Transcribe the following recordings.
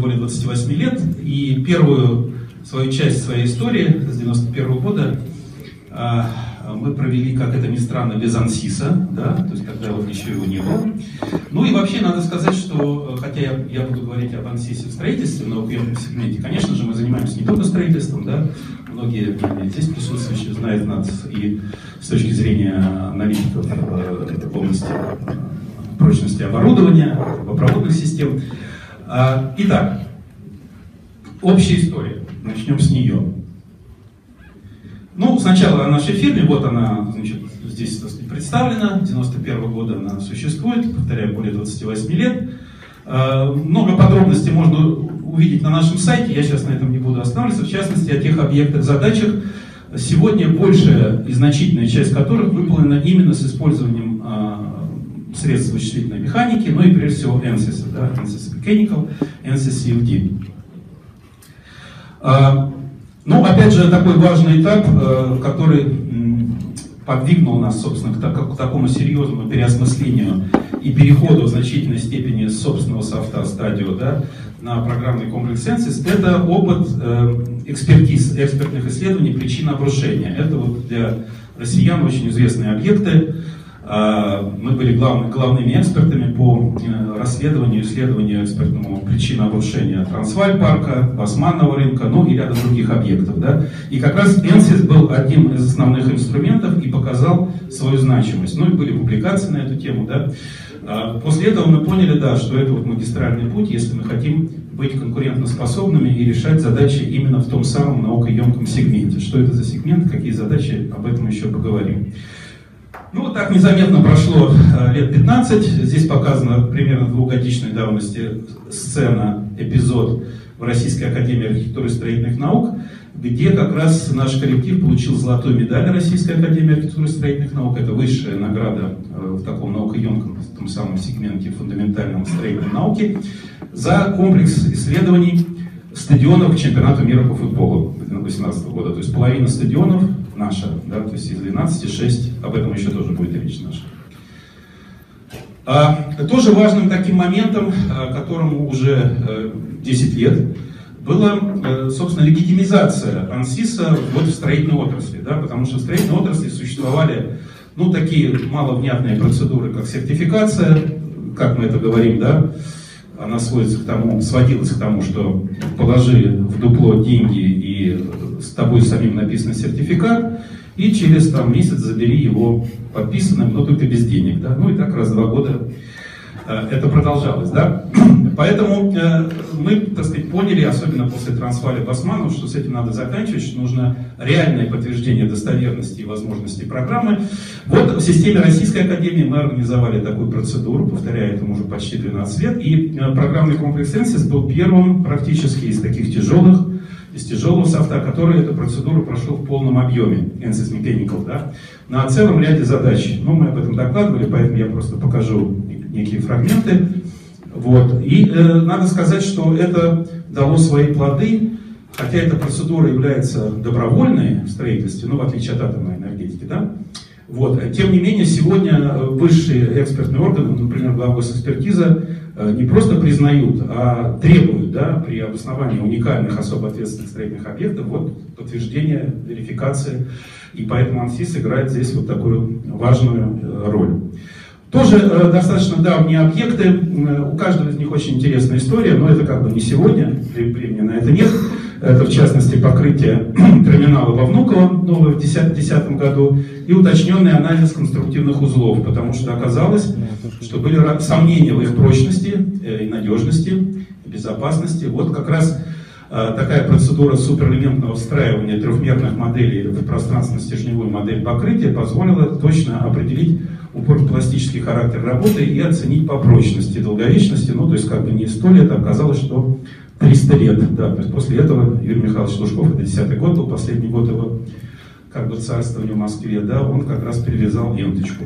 более 28 лет, и первую свою часть своей истории с 91 года мы провели, как это ни странно, без АНСИСа, да, то есть тогда вот еще его не было. Ну и вообще надо сказать, что, хотя я буду говорить об АНСИСе в строительстве, но в первом сегменте, конечно же, мы занимаемся не только строительством, да, многие здесь присутствующие знают нас и с точки зрения аналитиков в области прочности оборудования, водопроводных систем. Итак, общая история, начнем с нее. Ну, сначала о нашей фирме, вот она, значит, здесь представлена, 91 года она существует, повторяю, более 28 лет. Много подробностей можно увидеть на нашем сайте, я сейчас на этом не буду останавливаться, в частности, о тех объектах, задачах, сегодня большая и значительная часть которых выполнена именно с использованием средств вычислительной механики, ну и прежде всего ANSYS, да, ANSYS Mechanical, ANSYS CFD. Ну, опять же, такой важный этап, который подвигнул нас, собственно, к такому серьезному переосмыслению и переходу в значительной степени с собственного софта Stadio, да, на программный комплекс ANSYS, это опыт экспертиз, экспертных исследований причин обрушения. Это вот для россиян очень известные объекты. Мы были главными экспертами по расследованию и исследованию экспертному причин обрушения Трансвальпарка, Басманного рынка, ну и ряда других объектов. Да? И как раз ANSYS был одним из основных инструментов и показал свою значимость. Ну и были публикации на эту тему. Да? После этого мы поняли, да, что это вот магистральный путь, если мы хотим быть конкурентоспособными и решать задачи именно в том самом наукоемком сегменте. Что это за сегмент, какие задачи, об этом еще поговорим. Ну, вот так незаметно прошло лет 15. Здесь показана примерно двухгодичной давности сцена, эпизод в Российской академии архитектуры и строительных наук, где как раз наш коллектив получил золотую медаль Российской академии архитектуры и строительных наук. Это высшая награда в таком наукоемком, в том самом сегменте фундаментальном строительной науки, за комплекс исследований стадионов к чемпионату мира по футболу 2018 года. То есть половина стадионов наша, да, то есть из 12, 6, об этом еще тоже будет речь наша. Тоже важным таким моментом, которому уже 10 лет, была, собственно, легитимизация ANSYS вот в строительной отрасли, да, потому что в строительной отрасли существовали, ну, такие маловнятные процедуры, как сертификация, как мы это говорим, да, она сводилась к тому, что положи в дупло деньги и с тобой самим написан сертификат, и через месяц забери его подписанным, но только без денег. Да? Ну и так раз в 2 года это продолжалось. Да? Поэтому мы, так сказать, поняли, особенно после Трансваля Басманова, что с этим надо заканчивать, что нужно реальное подтверждение достоверности и возможностей программы. Вот в системе Российской академии мы организовали такую процедуру, повторяю, этому уже почти 12 лет, и программный комплекс ANSYS был первым практически из таких из тяжелого софта, который эту процедуру прошел в полном объеме, ANSYS Mechanical, да, на целом ряде задач. Ну, мы об этом докладывали, поэтому я просто покажу некие фрагменты. Вот. И надо сказать, что это дало свои плоды, хотя эта процедура является добровольной в строительстве, ну, в отличие от атомной энергетики, да. Вот. Тем не менее, сегодня высшие экспертные органы, например, госэкспертиза, не просто признают, а требуют, да, при обосновании уникальных особо ответственных строительных объектов вот, подтверждения, верификации. И поэтому ANSYS играет здесь вот такую важную роль. Тоже достаточно давние объекты, у каждого из них очень интересная история, но это как бы не сегодня, времени на это нет. Это в частности покрытие терминала во Внуково новое в 2010 году и уточненный анализ конструктивных узлов, потому что оказалось, что были сомнения в их прочности и надежности, и безопасности. Вот как раз такая процедура суперэлементного встраивания трехмерных моделей в пространственно-стержневую модель покрытия позволила точно определить упорно-пластический характер работы и оценить по прочности, долговечности, ну то есть как бы не 100 лет, а оказалось, что 300 лет. Да, то есть после этого Юрий Михайлович Лужков, это 10-й год был, последний год его как бы царствования в Москве, да, он как раз перевязал ленточку.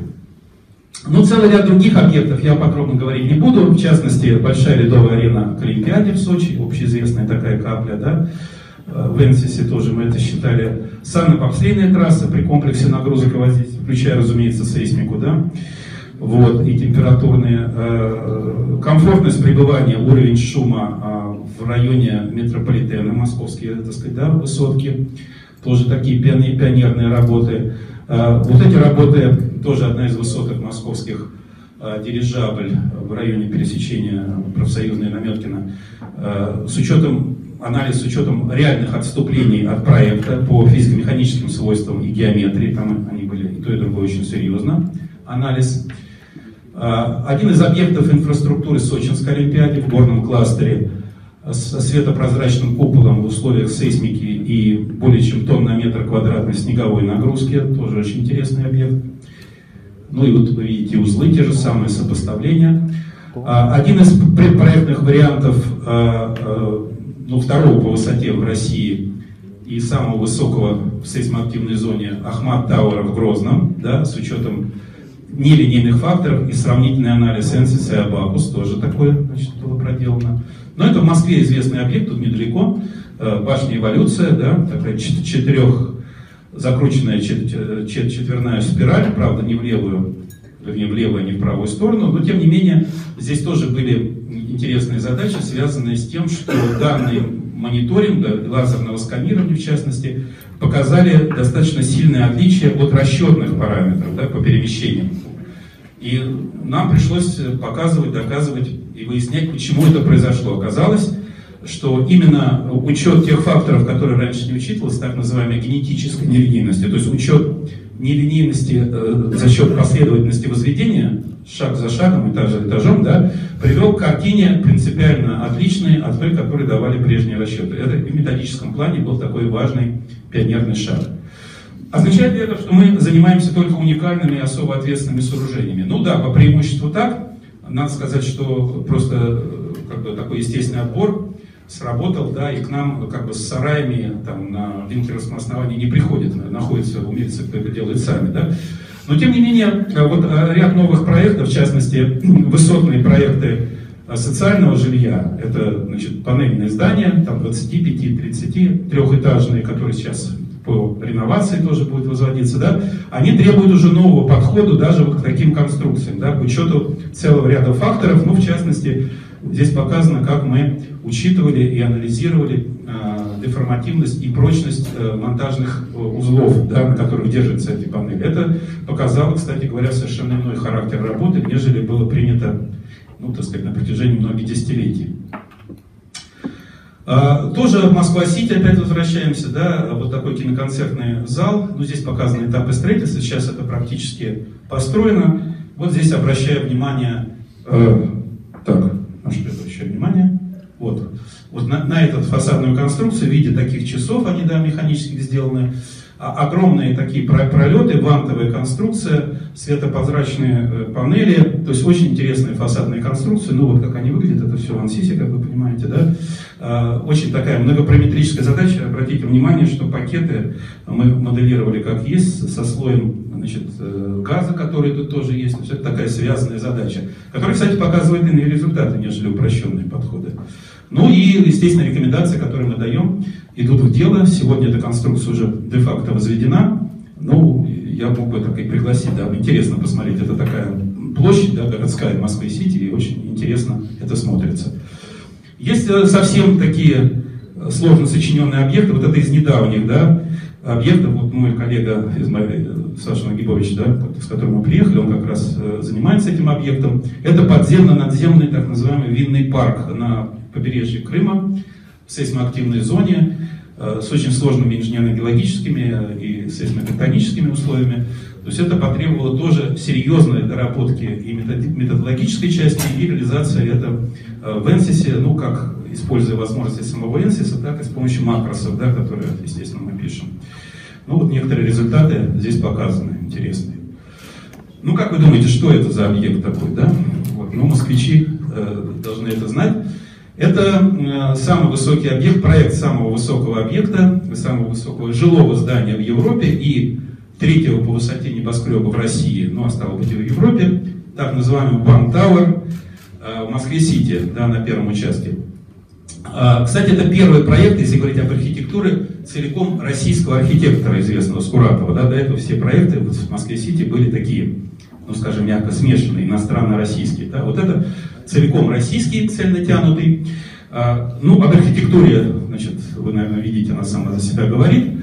Ну, целый ряд других объектов я подробно говорить не буду, в частности, большая ледовая арена к Олимпиаде в Сочи, общеизвестная такая капля, да, в ANSYS тоже мы это считали, санно-бобслейная трасса при комплексе нагрузок и воздействия, включая, разумеется, сейсмику, да, вот, и температурные, комфортность пребывания, уровень шума в районе метрополитена, московские, так сказать, да, высотки, тоже такие пионерные работы. Вот эти работы, тоже одна из высоток московских, дирижабль в районе пересечения Профсоюзной и Наметкина, с учетом анализ с учетом реальных отступлений от проекта по физико-механическим свойствам и геометрии, там они были и то, и другое очень серьезно, анализ. Один из объектов инфраструктуры Сочинской Олимпиады в горном кластере с светопрозрачным куполом в условиях сейсмики и более чем тонн на метр квадратной снеговой нагрузки, тоже очень интересный объект. Ну и вот вы видите узлы, те же самые сопоставления. Один из предпроектных вариантов, ну, второго по высоте в России и самого высокого в сейсмоактивной зоне Ахмат Тауэра в Грозном, да, с учетом нелинейных факторов и сравнительный анализ Энсис и Абакус, тоже такое, значит, было проделано. Но это в Москве известный объект, тут недалеко, башня Эволюция, да, такая закрученная четверная спираль, правда не в левую, вернее в левую, не в правую сторону, но тем не менее здесь тоже были интересные задачи, связанные с тем, что данные мониторинга, лазерного сканирования в частности, показали достаточно сильное отличие от расчетных параметров, да, по перемещениям. И нам пришлось показывать, доказывать и выяснять, почему это произошло. Оказалось, что именно учет тех факторов, которые раньше не учитывалось, так называемой генетической нелинейности, то есть учет нелинейности за счет последовательности возведения, шаг за шагом, этаж за этажом, да, привел к картине принципиально отличной от той, которую давали прежние расчеты. Это в методическом плане был такой важный пионерный шаг. Означает ли это, что мы занимаемся только уникальными и особо ответственными сооружениями? Ну да, по преимуществу так. Надо сказать, что просто как бы такой естественный отбор сработал, да, и к нам как бы с сараями там, на линкеровском основании не приходят, находятся умельцы, кто это делает сами, да. Но тем не менее, вот ряд новых проектов, в частности, высотные проекты социального жилья, это, значит, панельные здания, там 25-30 трехэтажные, которые сейчас по реновации тоже будут возводиться, да, они требуют уже нового подхода даже вот к таким конструкциям, да, к учету целого ряда факторов, ну, в частности, здесь показано, как мы учитывали и анализировали деформативность и прочность монтажных узлов, да, на которых держатся эти панели. Это показало, кстати говоря, совершенно иной характер работы, нежели было принято, ну, так сказать, на протяжении многих десятилетий. Тоже Москва-Сити, опять возвращаемся, да, вот такой киноконцертный зал. Ну, здесь показаны этапы строительства, сейчас это практически построено. Вот здесь обращаю внимание, так, на что я обращаю внимание? Вот на эту фасадную конструкцию в виде таких часов, они, да, механически сделаны. Огромные такие пролеты, вантовая конструкция, светопрозрачные панели, то есть очень интересные фасадные конструкции. Ну вот как они выглядят, это все в ансисе, как вы понимаете, да. Очень такая многопараметрическая задача. Обратите внимание, что пакеты мы моделировали как есть, со слоем, значит, газа, который тут тоже есть. То есть это такая связанная задача, которая, кстати, показывает иные результаты, нежели упрощенные подходы. Ну и, естественно, рекомендации, которые мы даем, идут в дело. Сегодня эта конструкция уже де-факто возведена. Ну, я мог бы так и пригласить, да, интересно посмотреть. Это такая площадь, да, городская Москвы-Сити, и очень интересно это смотрится. Есть совсем такие сложно сочиненные объекты, вот это из недавних, да, объектов. Вот мой коллега Саша Нагибович, да, с которым мы приехали, он как раз занимается этим объектом. Это подземно-надземный, так называемый винный парк на побережье Крыма, в сейсмоактивной зоне, с очень сложными инженерно-геологическими и сейсмотектоническими условиями. То есть это потребовало тоже серьезной доработки и методологической части, и реализации это в Энсисе, ну как используя возможности самого Энсиса, так и с помощью макросов, да, которые, естественно, мы пишем. Ну вот некоторые результаты здесь показаны, интересные. Ну как вы думаете, что это за объект такой, да? Вот, ну москвичи должны это знать. Это самый высокий объект, проект самого высокого объекта, самого высокого жилого здания в Европе и третьего по высоте небоскреба в России, ну, а стало быть и в Европе, так называемый One Tower в Москве-Сити, да, на первом участке. Кстати, это первый проект, если говорить об архитектуре, целиком российского архитектора, известного Скуратова. Да, до этого все проекты в Москве-Сити были такие, ну, скажем, мягко смешанные, иностранно-российские. Да. Вот это целиком российский, цельнотянутый. Ну, об архитектуре, значит, вы, наверное, видите, она сама за себя говорит.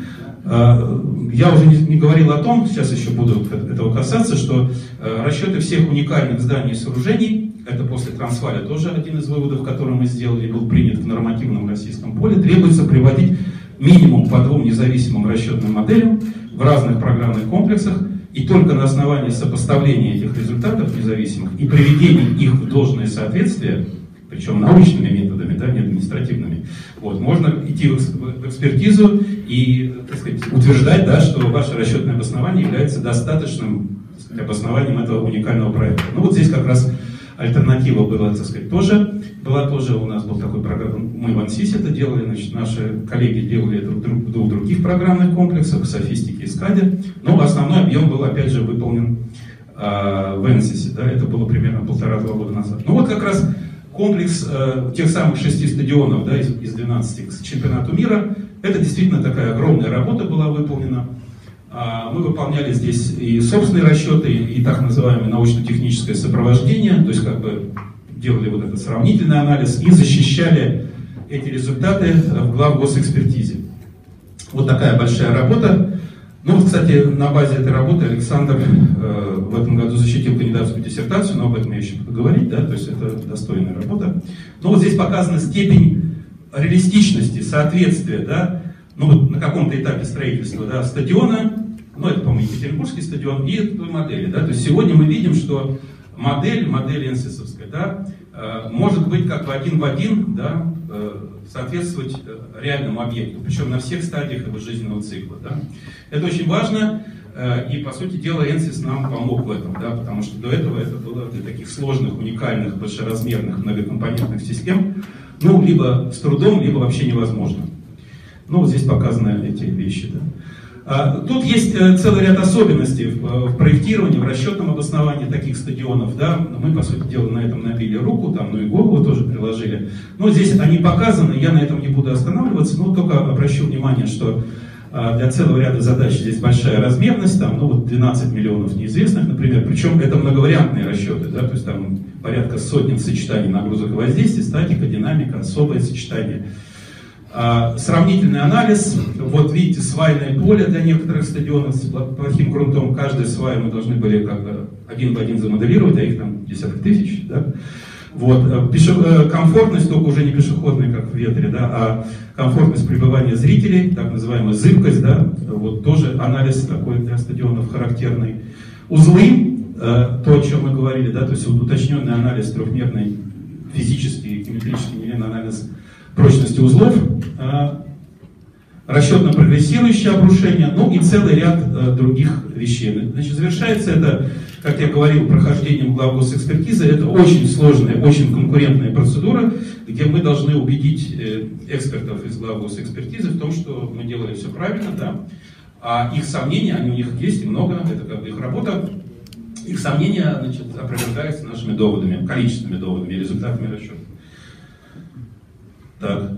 Я уже не говорил о том, сейчас еще буду этого касаться, что расчеты всех уникальных зданий и сооружений, это после Трансваля тоже один из выводов, который мы сделали, был принят в нормативном российском поле, требуется приводить минимум по 2 независимым расчетным моделям в разных программных комплексах, и только на основании сопоставления этих результатов независимых и приведения их в должное соответствие, причем научными методами, да, не административными, вот, можно идти в экспертизу и, так сказать, утверждать, да, что ваше расчетное обоснование является достаточным, так сказать, обоснованием этого уникального проекта. Ну вот здесь как раз альтернатива была, так сказать, тоже у нас был такой программ, мы в ANSYS это делали, значит, наши коллеги делали это в 2 других программных комплексах, в Софистике и SCAD, но основной объем был, опять же, выполнен в ANSYS, да, это было примерно 1,5-2 года назад. Ну вот как раз комплекс тех самых 6 стадионов, да, из 12 к чемпионату мира, это действительно такая огромная работа была выполнена. Мы выполняли здесь и собственные расчеты, и так называемое научно-техническое сопровождение, то есть как бы делали вот этот сравнительный анализ и защищали эти результаты в главгосэкспертизе. Вот такая большая работа. Ну вот, кстати, на базе этой работы Александр в этом году защитил кандидатскую диссертацию, но об этом я еще буду говорить, да, то есть это достойная работа. Но вот здесь показана степень реалистичности, соответствия, да, ну вот на каком-то этапе строительства, да, стадиона, ну это, по-моему, Екатеринбургский стадион, и той модели, да, то есть сегодня мы видим, что модель энсисовская, да, может быть как один в один, да, соответствовать реальному объекту, причем на всех стадиях его жизненного цикла, да. Это очень важно, и, по сути дела, ANSYS нам помог в этом, да, потому что до этого это было для таких сложных, уникальных, большеразмерных, многокомпонентных систем, ну, либо с трудом, либо вообще невозможно. Ну, вот здесь показаны эти вещи, да. Тут есть целый ряд особенностей в проектировании, в расчетном обосновании таких стадионов, да. Мы, по сути дела, на этом набили руку, там, ну и голову тоже приложили. Но здесь они показаны, я на этом не буду останавливаться, но только обращу внимание, что для целого ряда задач здесь большая размерность, там, ну вот 12 миллионов неизвестных, например, причем это многовариантные расчеты, да, то есть там порядка сотен сочетаний нагрузок и воздействий, статика, динамика, особое сочетание. Сравнительный анализ, вот видите, свайное поле для некоторых стадионов с плохим грунтом, каждая свая мы должны были как бы один в один замоделировать, а их там десятки тысяч, да? Вот. Комфортность, только уже не пешеходная, как в ветре, да, а комфортность пребывания зрителей, так называемая зыбкость, да, вот тоже анализ такой для стадионов характерный. Узлы, то, о чем мы говорили, да, то есть уточненный анализ трехмерный, физический, геометрический, нелинейный анализ прочности узлов, расчетно-прогрессирующее обрушение, ну и целый ряд других вещей. Значит, завершается это, как я говорил, прохождением главгосэкспертизы. Это очень сложная, очень конкурентная процедура, где мы должны убедить экспертов из главгосэкспертизы в том, что мы делали все правильно, да, а их сомнения, они у них есть и много, это как бы их работа, их сомнения, значит, опровергаются нашими доводами, количественными доводами и результатами расчета. Так.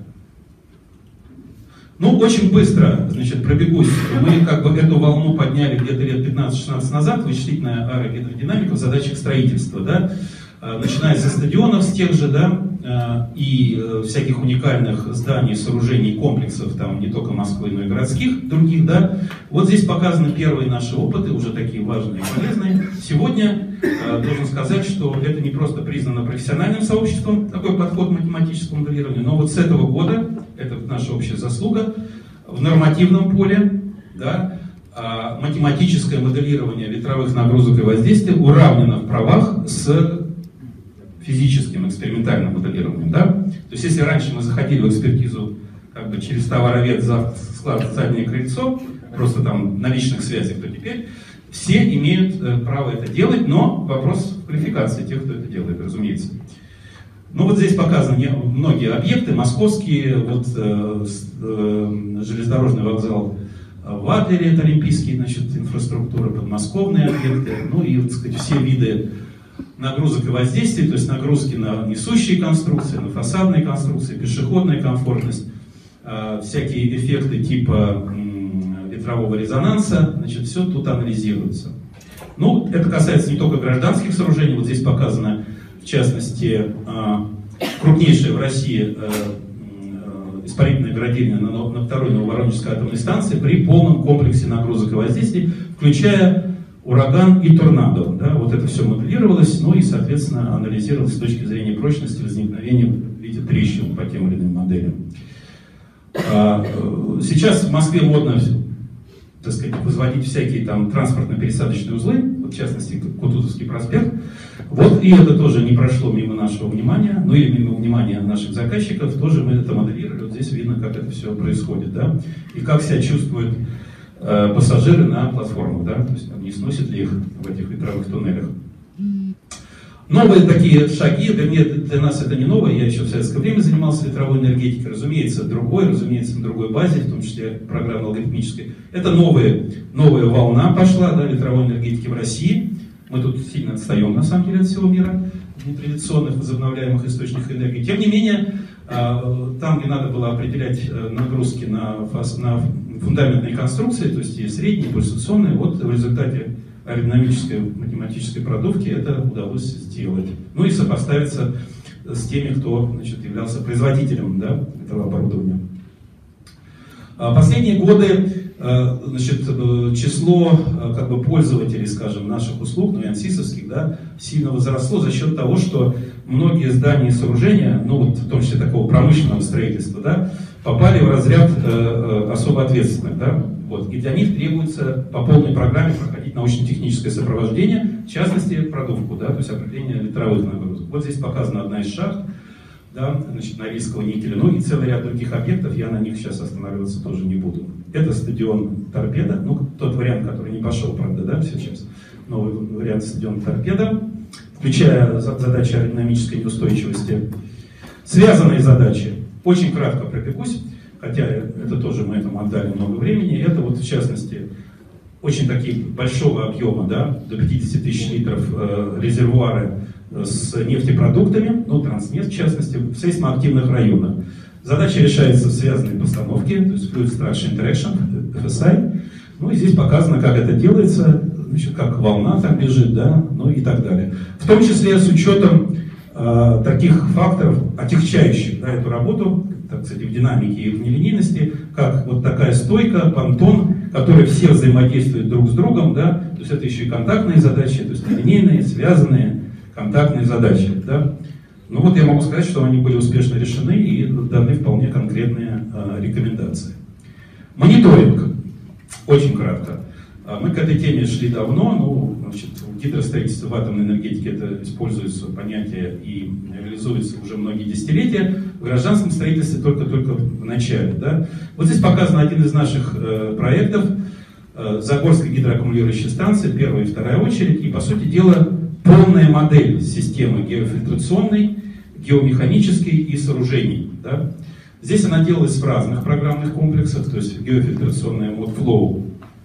Ну, очень быстро, значит, пробегусь. Мы как бы эту волну подняли где-то лет 15-16 назад, вычислительная аэрогидродинамика в задачах строительства, да, начиная со стадионов, с тех же, да, и всяких уникальных зданий, сооружений, комплексов, там, не только Москвы, но и городских, других, да. Вот здесь показаны первые наши опыты, уже такие важные и полезные. Сегодня должен сказать, что это не просто признано профессиональным сообществом, такой подход к математическому моделированию, но вот с этого года, это наша общая заслуга, в нормативном поле, да, математическое моделирование ветровых нагрузок и воздействия уравнено в правах с физическим экспериментальным моделированием. Да? То есть если раньше мы заходили в экспертизу как бы через товаровед, склад, заднее крыльцо, просто там на личных связях, то теперь все имеют право это делать, но вопрос в квалификации тех, кто это делает, разумеется. Ну вот здесь показаны многие объекты, московские, вот железнодорожный вокзал в Адлере, это олимпийские, значит, инфраструктура, подмосковные объекты, ну и, так сказать, все виды нагрузок и воздействий, то есть нагрузки на несущие конструкции, на фасадные конструкции, пешеходная комфортность, всякие эффекты типа ветрового резонанса, значит, все тут анализируется. Ну, это касается не только гражданских сооружений, вот здесь показано, в частности, крупнейшая в России испарительная градильня на второй Нововоронежской атомной станции при полном комплексе нагрузок и воздействий, включая ураган и торнадо. Да, вот это все моделировалось, ну и, соответственно, анализировалось с точки зрения прочности возникновения в виде трещин по тем или иным моделям. Сейчас в Москве модно, так сказать, возводить всякие там транспортно-пересадочные узлы, вот в частности Кутузовский проспект. Вот и это тоже не прошло мимо нашего внимания, ну или мимо внимания наших заказчиков, тоже мы это моделировали. Вот здесь видно, как это все происходит, да, и как себя чувствуют пассажиры на платформах, да, то есть не сносит ли их в этих ветровых туннелях. Новые такие шаги, для нас это не новое, я еще в советское время занимался ветровой энергетикой, разумеется, на другой базе, в том числе программно-алгоритмической. Это новая волна пошла, да, ветровой энергетики в России. Мы тут сильно отстаем, на самом деле, от всего мира в нетрадиционных возобновляемых источниках энергии. Тем не менее, там, где надо было определять нагрузки на фундаментные конструкции, то есть и средние, и пульсационные, вот в результате аэродинамической математической продувки это удалось сделать. Ну и сопоставиться с теми, кто, значит, являлся производителем, да, этого оборудования. Последние годы, значит, число как бы пользователей, скажем, наших услуг, ну и ансисовских, да, сильно возросло за счет того, что многие здания и сооружения, ну вот в том числе такого промышленного строительства, да, попали в разряд особо ответственных, да, вот, и для них требуется по полной программе проходить научно-техническое сопровождение, в частности, продувку, да, то есть определение ветровых нагрузок. Вот здесь показана одна из шахт, да, значит, Норильского никеля, ну и целый ряд других объектов, я на них сейчас останавливаться тоже не буду. Это стадион Торпедо, ну тот вариант, который не пошел, правда, да, сейчас, новый вариант стадиона Торпедо, включая задачи аэродинамической неустойчивости. Связанные задачи, очень кратко пробегусь, хотя это тоже мы этому отдали много времени, это вот в частности очень такие большого объема, да, до 50 тысяч литров резервуары с нефтепродуктами, ну, Транснефть в частности, в сейсмоактивных районах. Задача решается в связанной постановке, то есть Fluid Structure Interaction, FSI. Ну и здесь показано, как это делается, значит, как волна там бежит, да, ну и так далее. В том числе с учетом таких факторов, отягчающих, да, эту работу, так сказать, в динамике и в нелинейности, как вот такая стойка, понтон, которые все взаимодействуют друг с другом, да, то есть это еще и контактные задачи, то есть линейные, связанные, контактные задачи, да. Ну вот я могу сказать, что они были успешно решены и даны вполне конкретные рекомендации. Мониторинг. Очень кратко. Мы к этой теме шли давно, ну, значит, в гидростроительстве, в атомной энергетике это используется понятие и реализуется уже многие десятилетия, в гражданском строительстве только-только в начале. Да? Вот здесь показан один из наших проектов, Загорская гидроаккумулирующая станция, первая и вторая очередь, и, по сути дела, полная модель системы геофильтрационной, геомеханической и сооружений. Да? Здесь она делалась в разных программных комплексах, то есть геофильтрационная ModFlow,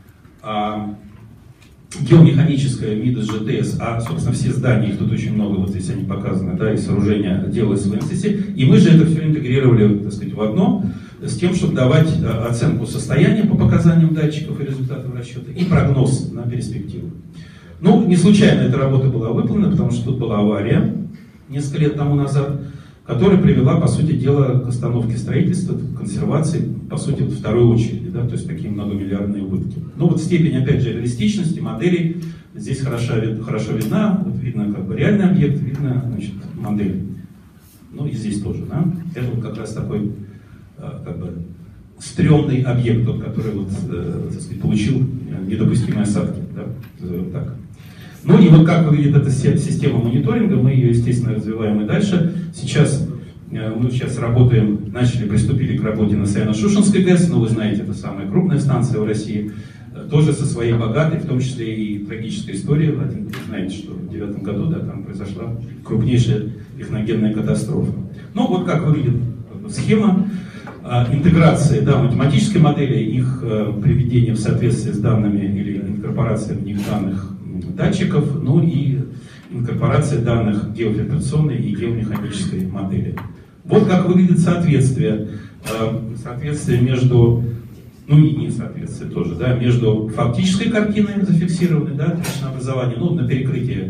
геомеханическая МИДАС ЖТС, собственно, все здания, их тут очень много, вот здесь они показаны, да, и сооружения делалось в МСС, и мы же это все интегрировали, так сказать, в одно, с тем, чтобы давать оценку состояния по показаниям датчиков и результатов расчета, и прогноз на перспективу. Ну, не случайно эта работа была выполнена, потому что тут была авария несколько лет тому назад, которая привела, по сути дела, к остановке строительства, к консервации, по сути, вот второй очереди, да, то есть такие многомиллиардные убытки. Ну вот степень, опять же, реалистичности моделей здесь хорошо видна, вот видно как бы реальный объект, видно, значит, модель. Ну и здесь тоже, да. Это вот как раз такой, как бы, стрёмный объект, тот, который вот, так сказать, получил недопустимые осадки, да, так. Ну и вот как выглядит эта система мониторинга, мы ее, естественно, развиваем и дальше. Мы сейчас работаем, приступили к работе на Саяно-Шушенской ГЭС, но вы знаете, это самая крупная станция в России, тоже со своей богатой, в том числе и трагической историей. Вы знаете, что в 2009 году, да, там произошла крупнейшая техногенная катастрофа. Ну вот как выглядит схема интеграции, да, математической модели, их приведение в соответствие с данными или инкорпорация в них данных датчиков, ну и инкорпорация данных геофильтрационной и геомеханической модели. Вот как выглядит соответствие между, ну и несоответствие тоже, да, между фактической картиной зафиксированной, да, точное образование, ну, на перекрытии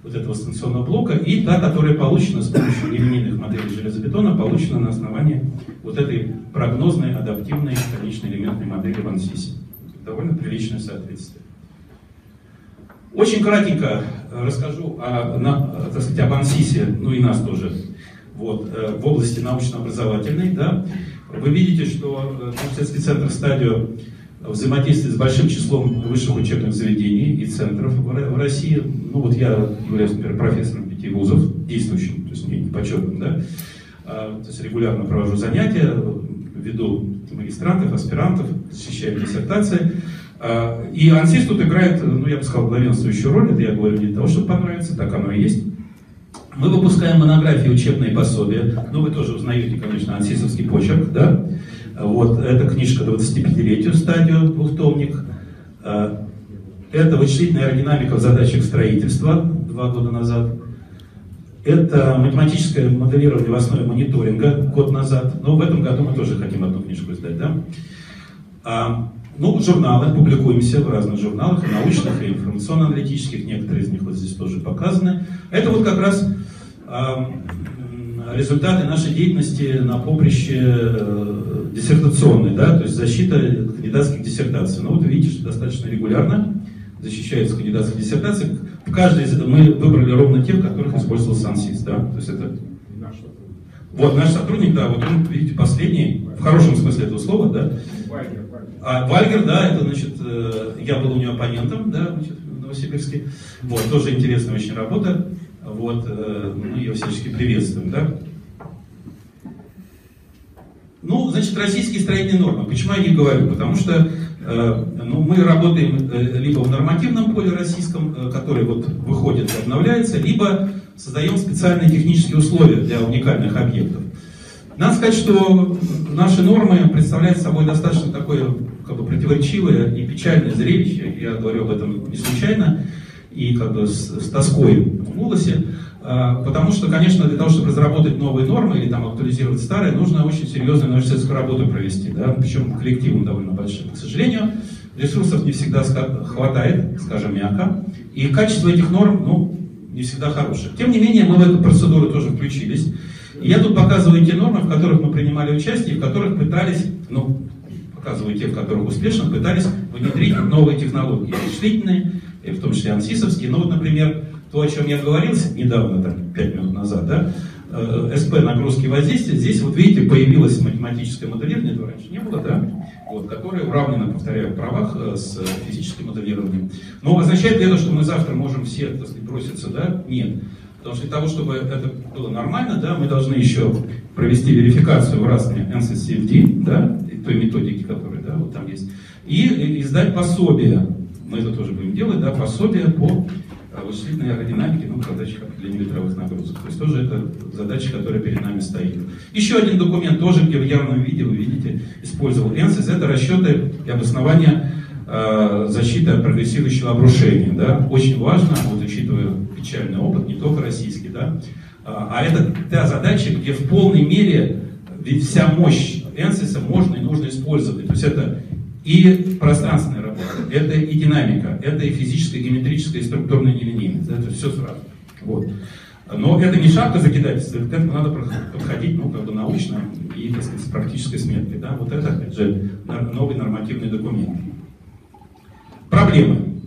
вот этого станционного блока, и та, которая получена с помощью нелинейных моделей железобетона, получена на основании вот этой прогнозной, адаптивной конечной элементной модели в ANSYS. Довольно приличное соответствие. Очень кратенько расскажу так сказать, об ANSYS, ну и нас тоже, вот, в области научно-образовательной. Да. Вы видите, что университетский центр «Стадио» взаимодействует с большим числом высших учебных заведений и центров в России. Ну вот я являюсь, например, профессором 5 вузов, действующим, то есть не почетным, да. То есть регулярно провожу занятия, веду магистрантов, аспирантов, защищаю диссертации. И ANSYS тут играет, ну я бы сказал, главенствующую роль. Это я говорю не для того, чтобы понравиться, так оно и есть. Мы выпускаем монографии, учебные пособия. Ну вы тоже узнаете, конечно, ANSYS-овский почерк, да. Вот, это книжка 25-летию «Стадио», двухтомник. Это вычислительная аэродинамика в задачах строительства 2 года назад. Это математическое моделирование в основе мониторинга год назад. Но в этом году мы тоже хотим одну книжку издать, да. Ну, журналы, публикуемся в разных журналах, и научных, и информационно-аналитических, некоторые из них вот здесь тоже показаны. Это вот как раз результаты нашей деятельности на поприще диссертационной, да, то есть защита кандидатских диссертаций. Ну вот вы видите, что достаточно регулярно защищаются кандидатские диссертации. В каждой из них мы выбрали ровно те, в которых использовался ANSYS, да, то есть это... Вот наш сотрудник, да, вот он, видите, последний, в хорошем смысле этого слова, да. Вальгер, да, это, значит, я был у него оппонентом, да, значит, в Новосибирске. Вот, тоже интересная очень работа. Вот, мы ее всячески приветствуем, да. Ну, значит, российские строительные нормы. Почему я о них говорю? Потому что ну, мы работаем либо в нормативном поле российском, который вот выходит и обновляется, либо создаем специальные технические условия для уникальных объектов. Надо сказать, что наши нормы представляют собой достаточно такое как бы противоречивое и печальное зрелище. Я говорю об этом не случайно и как бы с тоской в голосе. Потому что, конечно, для того, чтобы разработать новые нормы или там актуализировать старые, нужно очень серьезную университетскую работу провести, да? Причем коллективом довольно большим. К сожалению, ресурсов не всегда хватает, скажем мягко, и качество этих норм, ну, не всегда хорошее. Тем не менее, мы в эту процедуру тоже включились. И я тут показываю те нормы, в которых мы принимали участие, в которых пытались, ну, показываю те, в которых успешно пытались внедрить новые технологии, вычислительные, и в том числе ANSYS-овские. Ну вот, например, то, о чем я говорил недавно, там, 5 минут назад, да, СП нагрузки воздействия, здесь, вот видите, появилось математическое моделирование, этого раньше не было, да, вот, которое уравнено, повторяю, в правах с физическим моделированием. Но означает ли это, что мы завтра можем все, так сказать, броситься, да? Нет. Потому что для того, чтобы это было нормально, да, мы должны еще провести верификацию в разные NCCFD, да, той методики, которая, да, вот там есть, и издать пособие. Мы это тоже будем делать, да, пособие по вычислительной аэродинамике, ну, задачах определения ветровых нагрузок. То есть тоже это задача, которая перед нами стоит. Еще один документ, тоже, где в явном виде, вы видите, использовал ANSYS, это расчеты и обоснования защиты от прогрессирующего обрушения. Да? Очень важно, вот, учитывая печальный опыт, не только российский, да, а это та задача, где в полной мере ведь вся мощь ANSYS можно и нужно использовать. То есть это и пространственная работа, это и динамика, это и физическая, геометрическая, и структурная нелинейность. Это все сразу. Вот. Но это не шапка закидательства, к этому надо подходить, ну, как бы научно и, так сказать, с практической сметкой. Да? Вот это, опять же, новый нормативный документ. Проблемы.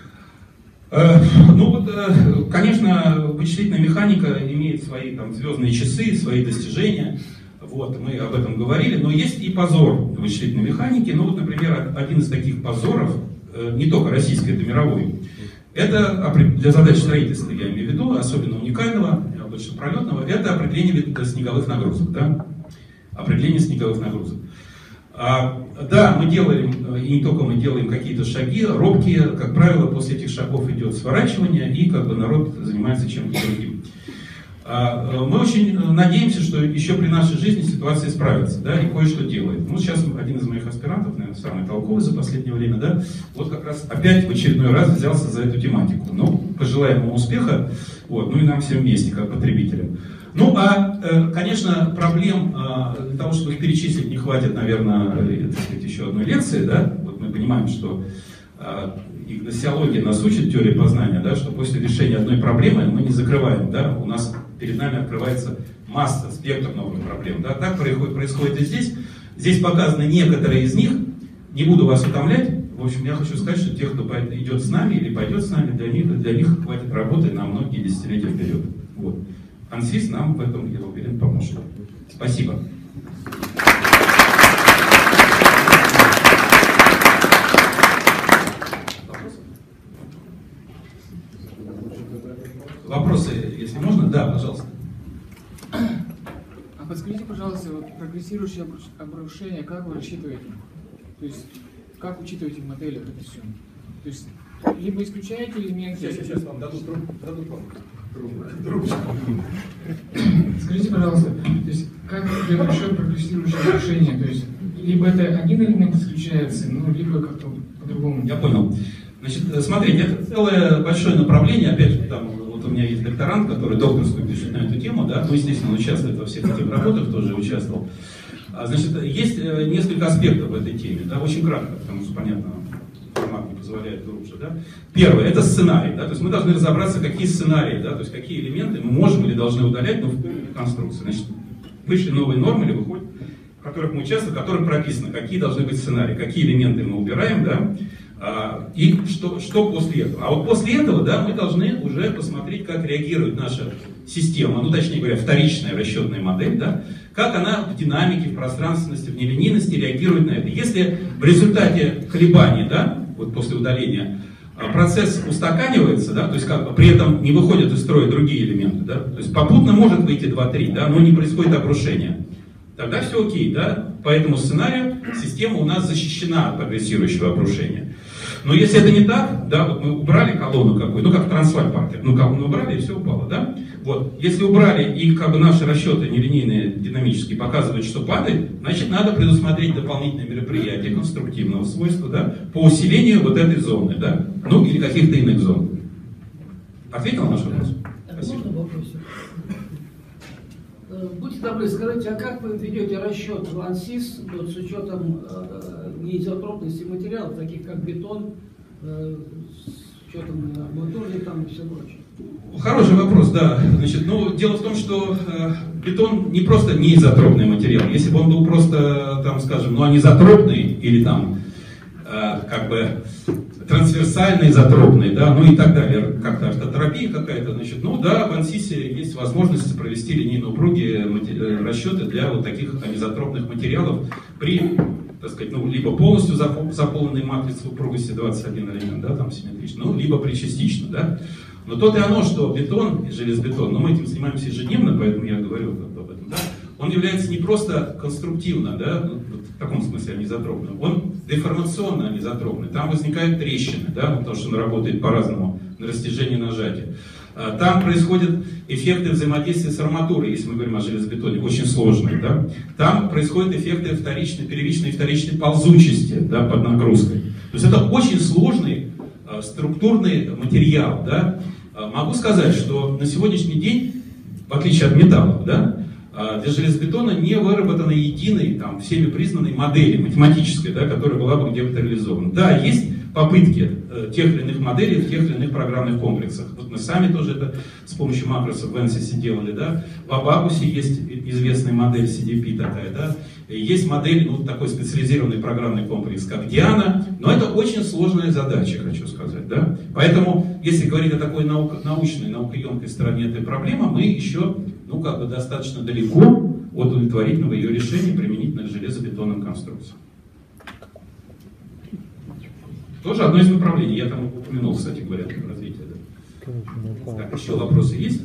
Ну вот, конечно, вычислительная механика имеет свои там звездные часы, свои достижения. Вот, мы об этом говорили, но есть и позор вычислительной механики. Ну вот, например, один из таких позоров, не только российский, это мировой, это для задач строительства, я имею в виду, особенно уникального, большепролетного, это определение снеговых нагрузок. Да? Определение снеговых нагрузок. Да, мы делаем, и не только мы делаем какие-то шаги, робкие, как правило, после этих шагов идет сворачивание, и как бы народ занимается чем-то другим. Мы очень надеемся, что еще при нашей жизни ситуация справится, да, и кое-что делает. Ну, сейчас один из моих аспирантов, наверное, самый толковый за последнее время, да, вот как раз опять в очередной раз взялся за эту тематику. Ну, пожелаем ему успеха, вот, ну и нам всем вместе, как потребителям. Ну, конечно, проблем для того, чтобы их перечислить, не хватит, наверное, так сказать, еще одной лекции, да, вот мы понимаем, что и гносеология нас учит, теория познания, да, что после решения одной проблемы мы не закрываем, да, у нас перед нами открывается масса, спектр новых проблем. Да. Так происходит и здесь. Здесь показаны некоторые из них, не буду вас утомлять. В общем, я хочу сказать, что тех, кто идет с нами или пойдет с нами, для них хватит работы на многие десятилетия вперед. Вот. Ансис нам в этом, я уверен, поможет. Спасибо. Вопросы, если можно? Да, пожалуйста. А подскажите, пожалуйста, вот прогрессирующее обрушение, как вы рассчитываете? То есть, как учитываете в моделях это все? То есть, либо исключаете элементы... Сейчас вам дадут трубку. Скажите, пожалуйста, то есть, как решать прогрессирующее обрушение? То есть, либо это один элемент исключается, ну, либо как-то по-другому. Я понял. Значит, смотрите, это целое большое направление, опять же, там, вот у меня есть докторант, который докторскую пишет на эту тему, да, ну, естественно, он участвует во всех этих работах, тоже участвовал. Значит, есть несколько аспектов в этой теме, да, очень кратко, потому что, понятно, формат не позволяет глубже, да. Первое, это сценарий, да, то есть мы должны разобраться, какие сценарии, да, то есть какие элементы мы можем или должны удалять, но в конструкции. Значит, вышли новые нормы или выходят, в которых мы участвуем, в которых прописано, какие должны быть сценарии, какие элементы мы убираем, да, и что после этого. А вот после этого, да, мы должны уже посмотреть, как реагирует наша система, ну, точнее говоря, вторичная расчетная модель, да, как она в динамике, в пространственности, в нелинейности реагирует на это. Если в результате колебаний, да, вот после удаления, процесс устаканивается, да, то есть как бы при этом не выходят из строя другие элементы, да, то есть попутно может выйти 2-3, да, но не происходит обрушение. Тогда все окей, да, по этому сценарию система у нас защищена от прогрессирующего обрушения. Но если это не так, да, вот мы убрали колонну какую-то, ну как в трансфер-парке, ну колонну убрали и все упало, да, вот, если убрали и как бы наши расчеты нелинейные, динамические показывают, что падает, значит надо предусмотреть дополнительные мероприятия конструктивного свойства, да, по усилению вот этой зоны, да, ну или каких-то иных зон. Ответил на ваш вопрос? Спасибо. Можно вопросик? Будьте добры, скажите, а как вы ведете расчет в АНСИС вот, с учетом неизотропности материалов, таких как бетон, с учетом арматуры там и все прочее? Хороший вопрос, да. Значит, ну, дело в том, что бетон не просто неизотропный материал. Если бы он был просто, там, скажем, ну, анизотропный или там, как бы, трансверсальный, изотропный, да, ну и так далее, как-то автотропия какая-то, значит, ну да, в АНСИСе есть возможность провести линейно-упругие расчеты для вот таких анизотропных материалов при, так сказать, ну, либо полностью заполненной матрице упругости 21 элемент, да, там симметрично, ну, либо при частично, да. Но то и оно, что бетон и железобетон, но мы этим занимаемся ежедневно, поэтому я говорю об этом, да, он является не просто конструктивно, да, в таком смысле анизотропным, он деформационно анизотропный. Там возникают трещины, да, потому что он работает по-разному на растяжение нажатия. Там происходят эффекты взаимодействия с арматурой, если мы говорим о железобетоне, очень сложные. Да. Там происходят эффекты вторичной, первичной и вторичной ползучести, да, под нагрузкой. То есть это очень сложный структурный материал. Да. Могу сказать, что на сегодняшний день, в отличие от металлов, да, для железобетона не выработана единой, там, всеми признанной модели математической, да, которая была бы где-то реализована. Да, есть попытки тех или иных моделей в тех или иных программных комплексах. Вот мы сами тоже это с помощью макросов в ANSYS делали, да. В Abaqus есть известная модель CDP такая, да. Есть модель, ну, такой специализированный программный комплекс, как Diana, но это очень сложная задача, хочу сказать, да. Поэтому, если говорить о такой научной, наукоемкой стороне этой проблемы, мы еще, ну, как бы достаточно далеко от удовлетворительного ее решения применительно к железобетонным конструкциям. Тоже одно из направлений, я там упомянул, кстати говоря, развитие. Да. Так, еще вопросы есть?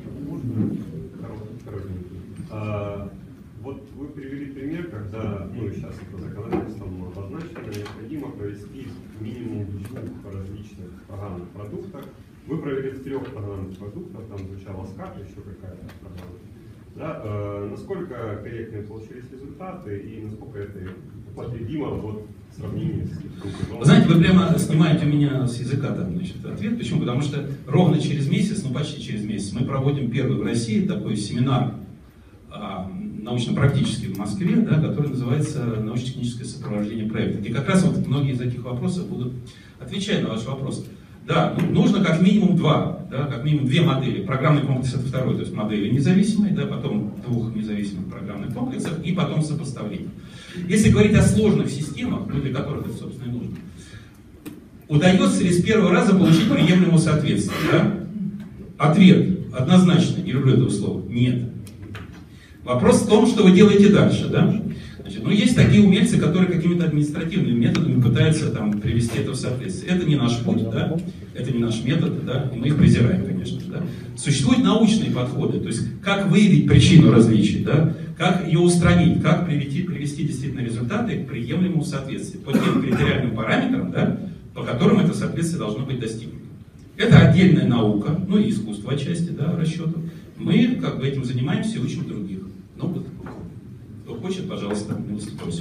Вот вы привели пример, когда, ну, сейчас это законодательством обозначено, необходимо провести минимум 2 различных программных продуктов. Вы провели в 3 программных продуктах, там звучала SCAD, еще какая-то программа. Да, насколько корректные получились результаты и насколько это потребимо вот, в сравнении с... Вы знаете, вы прямо снимаете у меня с языка там, значит, ответ. Почему? Потому что ровно через месяц, ну почти через месяц, мы проводим первый в России такой семинар научно-практический в Москве, да, который называется научно-техническое сопровождение проекта. И как раз вот многие из этих вопросов будут отвечать на ваш вопрос. Да, нужно как минимум как минимум две модели. Программный комплекс — это второй, то есть модели независимые, да, потом двух независимых программных комплексов и потом сопоставление. Если говорить о сложных системах, для которых это, собственно, и нужно, удается ли с первого раза получить приемлемое соответствие? Да? Ответ однозначно, не люблю этого слова, нет. Вопрос в том, что вы делаете дальше. Да? Значит, есть такие умельцы, которые какими-то административными методами пытаются привести это в соответствие. Это не наш путь, да? Это не наш метод, да? И мы их презираем, конечно. Да? Существуют научные подходы, то есть как выявить причину различий, да? Как ее устранить, как привести действительно результаты к приемлемому соответствию по тем критериальным параметрам, да, по которым это соответствие должно быть достигнуто. Это отдельная наука, и искусство отчасти, да, расчетов. Мы этим занимаемся и учим других. Кто хочет, пожалуйста, милости просим.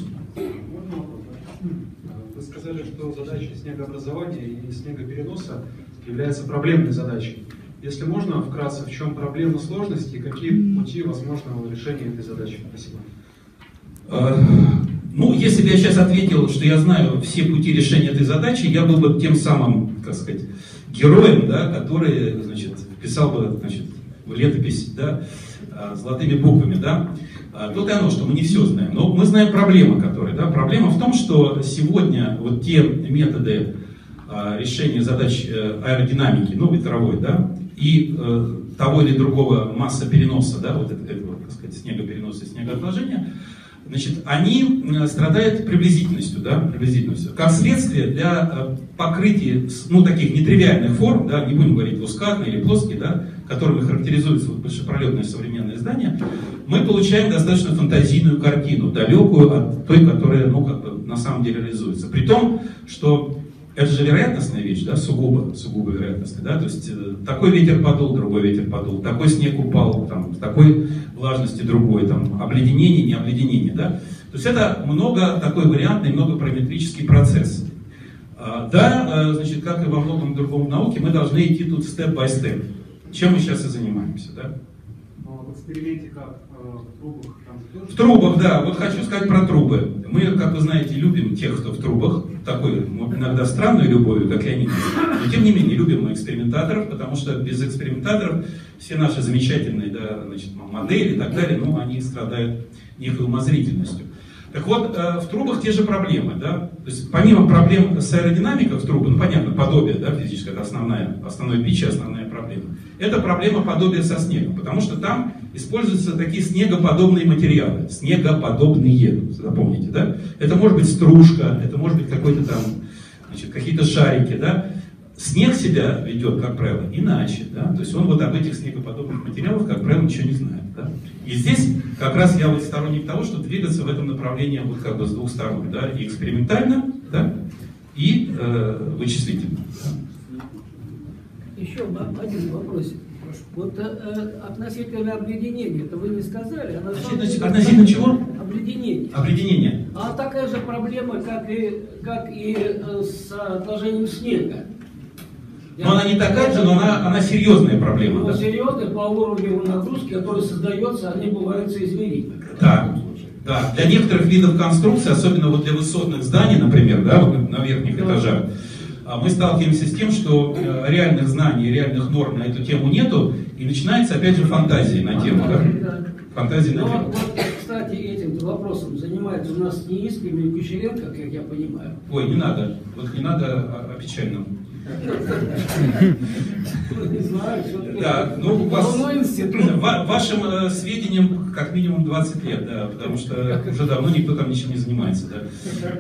Вы сказали, что задача снегообразования и снегопереноса является проблемной задачей. Если можно, вкратце, в чем проблема сложности и какие пути возможного решения этой задачи? Спасибо. Если бы я сейчас ответил, что я знаю все пути решения этой задачи, я был бы тем самым, героем, да, который, вписал бы, в летопись, да, золотыми буквами, да. Тут и оно, что мы не все знаем, но мы знаем проблемы, которые, да. Проблема в том, что сегодня те методы решения задач аэродинамики, ветровой, да, и того или другого массопереноса, да, этого, снегопереноса и снегоотложения, они страдают приблизительностью, да, приблизительностью. Как следствие, для покрытия, таких нетривиальных форм, да, не будем говорить двускатные или плоские, да, которыми характеризуются большепролетные современные здания, мы получаем достаточно фантазийную картину, далекую от той, которая, на самом деле реализуется. При том, что это же вероятностная вещь, да, сугубо вероятностная, да, то есть такой ветер подул, другой ветер подул, такой снег упал, такой влажности другой, обледенение, не обледенение, да. То есть это многовариантный, многопараметрический процесс. Да, как и во многом другом в науке, мы должны идти тут степ-бай-степ. Чем мы сейчас и занимаемся, да? В эксперименте как? В трубах? В трубах, да. Хочу сказать про трубы. Мы, как вы знаете, любим тех, кто в трубах. Такой, иногда странной любовью, как Леонид. Но тем не менее, любим мы экспериментаторов, потому что без экспериментаторов все наши замечательные, да, модели и так далее, они страдают некой умозрительностью. Так вот, в трубах те же проблемы, да. То есть, помимо проблем с аэродинамикой в трубах, понятно, подобие, да, физическое, это основной бич, основная проблема. Это проблема подобия со снегом, потому что там используются такие снегоподобные материалы. Снегоподобные, запомните, да? Это может быть стружка, это может быть какие-то шарики, да? Снег себя ведет, как правило, иначе, да? То есть он об этих снегоподобных материалах, как правило, ничего не знает, да? И здесь как раз я сторонник того, чтобы двигаться в этом направлении с двух сторон, да? И экспериментально, да? И вычислительно. Да? Еще один вопрос. Относительно обледенения, это вы не сказали. Относительно чего? Обледенения. Обледенение. А такая же проблема, как и с отложением снега. Но она не такая же, но она серьезная проблема. Но серьезная по уровню нагрузки, который создается, они бывают соизмеримы. Да. Да, для некоторых видов конструкций, особенно для высотных зданий, например, да, на верхних этажах, мы сталкиваемся с тем, что реальных знаний, реальных норм на эту тему нету, и начинается опять же фантазия на тему. Да? Фантазия на тему. Кстати, этим вопросом занимается у нас НИИС имени Кучеренко, как я понимаю. Ой, не надо о печальном. Не знаю, да, вашим сведениям как минимум 20 лет, да, потому что уже давно никто там ничем не занимается, да.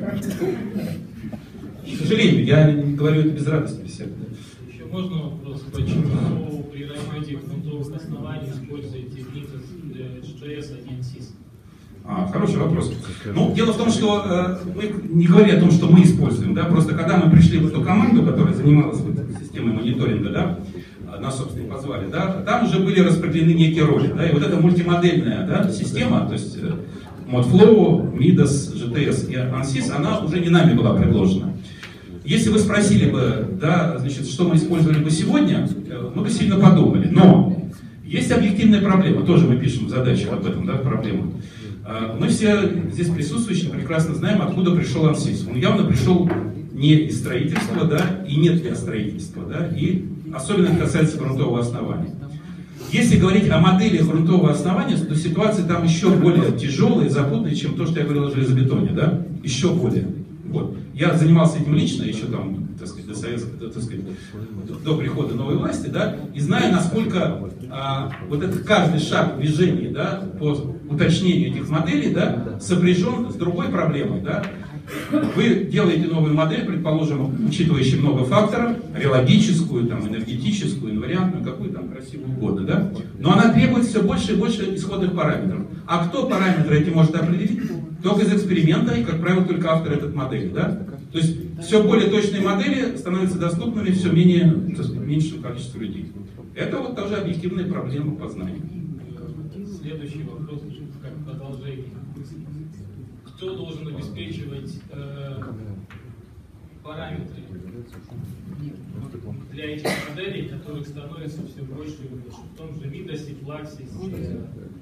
К сожалению, я не говорю это без радости, без всякого. Еще можно вопрос, почему при расчете грунтовых оснований используете СЧС, а не АНСИС? Хороший вопрос. Дело в том, что мы не говорим о том, что мы используем, да, просто когда мы пришли в эту команду, которая занималась системой мониторинга, да, нас, собственно, позвали, да, там уже были распределены некие роли, да, и эта мультимодельная, да, система, то есть ModFlow, MIDAS, GTS и ANSYS, она уже не нами была предложена. Если вы спросили бы, да, что мы использовали бы сегодня, мы бы сильно подумали. Но есть объективная проблема, тоже мы пишем в задачах об этом, да, проблему. Мы все здесь присутствующие прекрасно знаем, откуда пришел ANSYS. Он явно пришел не из строительства, да, и нет для строительства, да, и особенно касается грунтового основания. Если говорить о модели грунтового основания, то ситуация там еще более тяжелая и запутанная, чем то, что я говорил о железобетоне, да, еще более. Вот. Я занимался этим лично еще там, так сказать, до прихода новой власти, да, и знаю, насколько вот этот каждый шаг в движении, да, по уточнению этих моделей, да, сопряжен с другой проблемой, да. Вы делаете новую модель, предположим, учитывающую много факторов, релогическую, там, энергетическую, инвариантную, какую там красивую угодно, да? Но она требует все больше и больше исходных параметров. А кто параметры эти может определить? Только из эксперимента, и, как правило, только автор этой модели, да? То есть все более точные модели становятся доступными все менее, так сказать, меньшему количеству людей. Это вот тоже объективная проблема познания. Следующий вопрос, как продолжение. Кто должен обеспечивать параметры для этих моделей, которых становится все больше и больше? В том же Midas и Plaxis.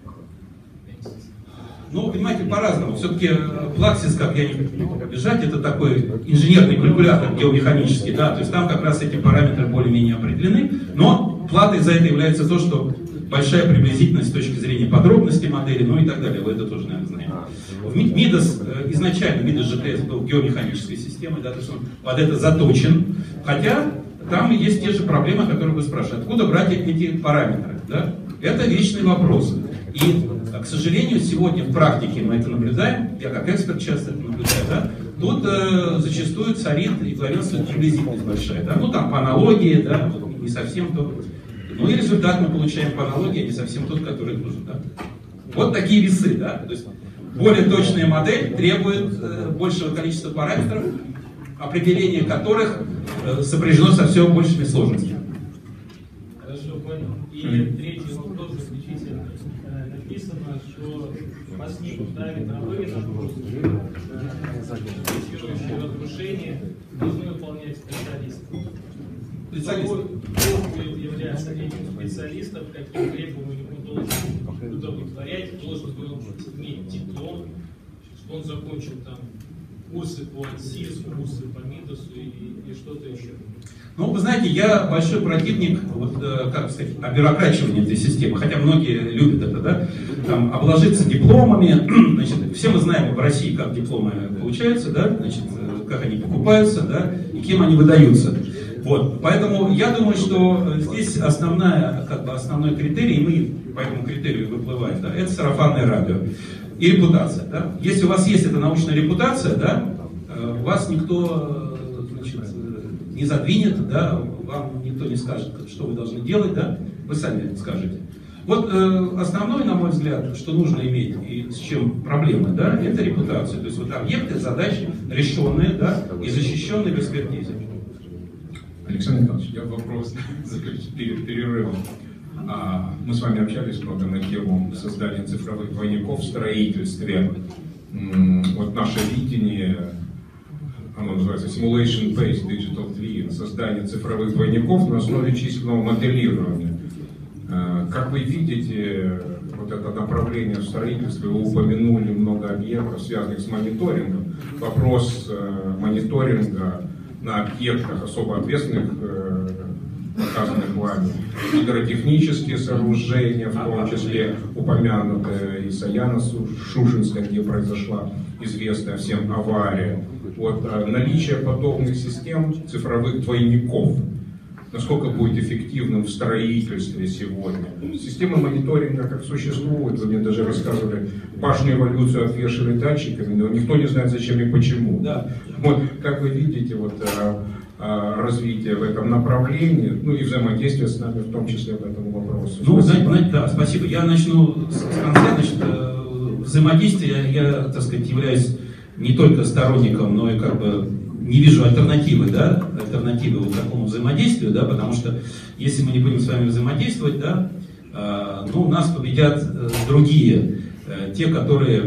Ну, понимаете, по-разному. Все-таки Plaxis, как я не хочу побежать, это такой инженерный калькулятор геомеханический, да, то есть там как раз эти параметры более-менее определены, но платой за это является то, что большая приблизительность с точки зрения подробности модели, ну и так далее. Вы это тоже, наверное, знаете. В Midas, изначально Midas GTS был геомеханической системой, да, то есть он под это заточен, хотя там есть те же проблемы, которые вы спрашиваете. Откуда брать эти параметры? Да? Это вечный вопрос. И, к сожалению, сегодня в практике мы это наблюдаем, я как эксперт часто это наблюдаю, да, тут зачастую царит и главенствует приблизительность большая. Да? Ну там по аналогии, да, не совсем то. Ну и результат мы получаем по аналогии, а не совсем тот, который нужен. Да? Вот такие весы. Да? То есть более точная модель требует большего количества параметров, определение которых сопряжено со все большими сложностями. Хорошо, понял. И третий вопрос заключительный. Написано, что массив давит на вывод, разрушение должны выполнять специалисты. Кто будет являться этим специалистом, каким требованиям он должен удовлетворять, должен был иметь диплом, что он закончил там курсы по ANSYS, курсы по Midas и что-то еще. Ну, вы знаете, я большой противник, вот, как сказать, обюрокрачивания этой системы, хотя многие любят это, да, там, обложиться дипломами, значит, все мы знаем в России, как дипломы получаются, да, значит, как они покупаются, да, и кем они выдаются. Вот, поэтому я думаю, что здесь основной критерий, и мы по этому критерию выплываем, да, это сарафанное радио и репутация, да. Если у вас есть эта научная репутация, да, вас никто, значит, не задвинет, да, вам никто не скажет, что вы должны делать, да, вы сами скажете. Вот основной, на мой взгляд, что нужно иметь и с чем проблемы, да, это репутация. То есть вот объекты, задачи решенные, да, и защищенные в экспертизе. Александр Николаевич, я вопрос перед перерывом. Мы с вами общались много на тему создания цифровых двойников в строительстве. Вот наше видение, оно называется Simulation-Based Digital Twin, создание цифровых двойников на основе численного моделирования. Как вы видите вот это направление в строительстве? Вы упомянули много объектов, связанных с мониторингом. Вопрос мониторинга на объектах особо ответственных, показанных вами, гидротехнические сооружения, в том числе упомянутая и Саяно-Шушенская, где произошла известная всем авария. Вот наличие подобных систем цифровых двойников, насколько будет эффективным в строительстве сегодня. Система мониторинга как существует, вы мне даже рассказывали, башню эволюцию отвешивали датчиками, но никто не знает зачем и почему. Да. Вот, как вы видите, вот, развитие в этом направлении, ну и взаимодействие с нами в том числе в этом вопросе. Ну, знаете, да, спасибо. Я начну с конца, значит, взаимодействия, я, так сказать, являюсь не только сторонником, но и как бы не вижу альтернативы, да, альтернативы вот такому взаимодействию, да, потому что если мы не будем с вами взаимодействовать, да, ну, нас победят другие, те, которые, ну,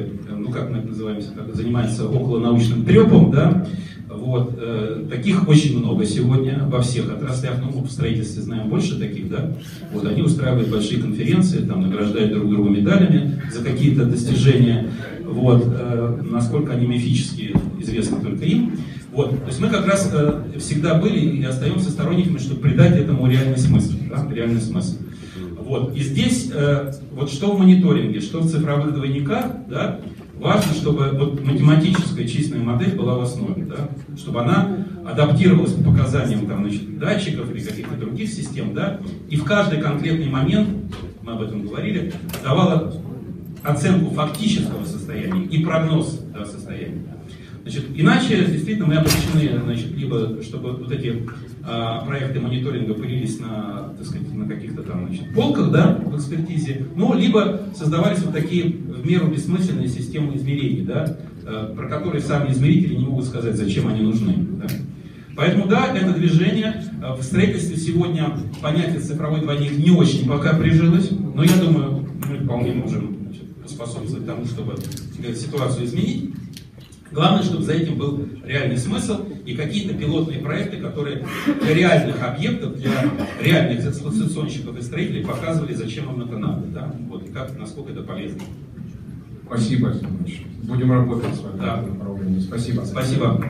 ну как мы это называем, занимается околонаучным трепом, да, вот, таких очень много сегодня во всех отраслях, ну, в строительстве знаем больше таких, да, вот, они устраивают большие конференции, там, награждают друг друга медалями за какие-то достижения, вот, насколько они мифические, известно только им, вот, то есть мы как раз всегда были и остаемся сторонниками, чтобы придать этому реальный смысл, да, реальный смысл. Вот, и здесь, вот что в мониторинге, что в цифровых двойниках, да, важно, чтобы вот математическая численная модель была в основе, да, чтобы она адаптировалась по показаниям там, значит, датчиков или каких-то других систем, да, и в каждый конкретный момент, мы об этом говорили, давала оценку фактического состояния и прогноз, да, состояния. Значит, иначе действительно мы обречены, значит, либо чтобы вот эти проекты мониторинга пылились на, так сказать, на каких-то там, значит, полках, да, в экспертизе, ну, либо создавались вот такие в меру бессмысленные системы измерений, да, про которые сами измерители не могут сказать, зачем они нужны. Да. Поэтому, да, это движение. В строительстве сегодня понятие цифровой двойник не очень пока прижилось, но я думаю, мы вполне можем, значит, поспособствовать тому, чтобы ситуацию изменить. Главное, чтобы за этим был реальный смысл и какие-то пилотные проекты, которые для реальных объектов, для реальных эксплуатационщиков и строителей показывали, зачем им это надо, да? Вот, и как, насколько это полезно. Спасибо, Александр. Будем работать с вами, да, в этом направлении. Спасибо. Спасибо.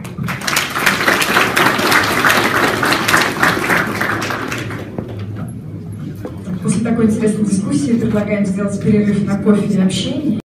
После такой интересной дискуссии предлагаем сделать перерыв на кофе и общение.